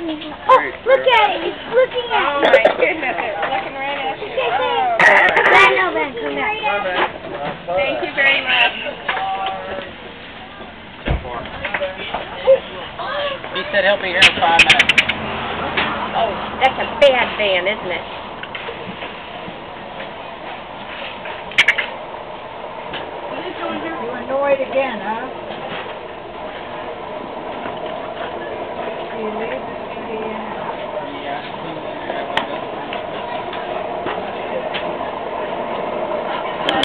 Oh, look at it. It's looking at Oh me. my goodness, it's looking right at you. Oh, Ben, no, Ben, come back. thank you very much. He said he'll be here in 5 minutes. Oh, that's a bad van, isn't it? You annoyed again, huh?